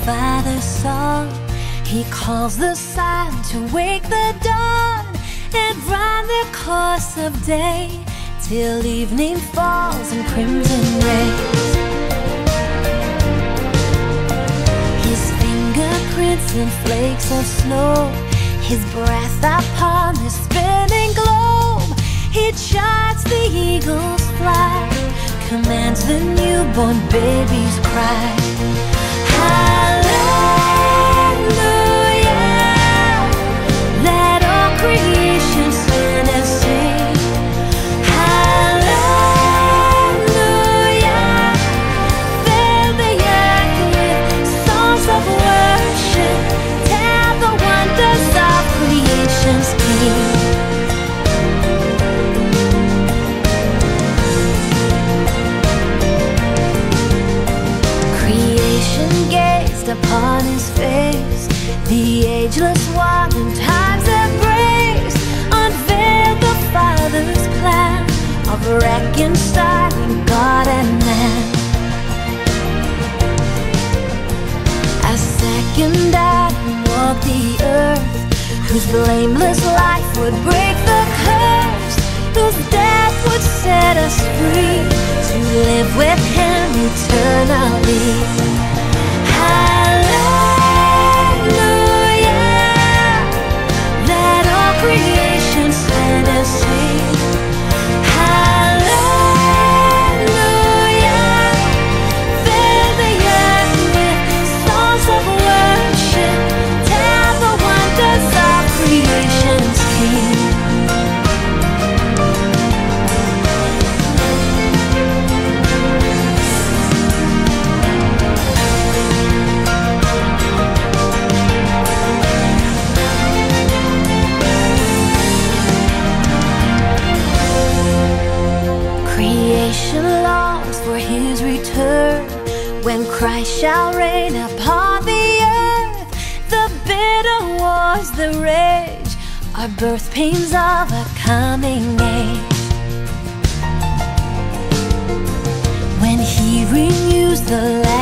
Father's song, He calls the sun to wake the dawn and run the course of day till evening falls in crimson rays. His fingerprints in flakes of snow, His breath upon the spinning globe. He charts the eagle's flight, commands the newborn baby's cry. Hallelujah, let all creation stand and sing. Hallelujah, fill the earth with songs of worship, tell the wonders of creation's King. Upon His face, the ageless one in time's embrace unveiled the Father's plan of reconciling God and man. As second Adam walked the earth, whose blameless life would break the curse, whose death would set us free to live with Him eternally. Hallelujah, let all creation stand and sing. Hallelujah, fill the earth with songs of worship, tell the wonders of creation's King. Longs for His return, when Christ shall reign upon the earth. The bitter wars, the rage, are birth pains of a coming age. When He renews the land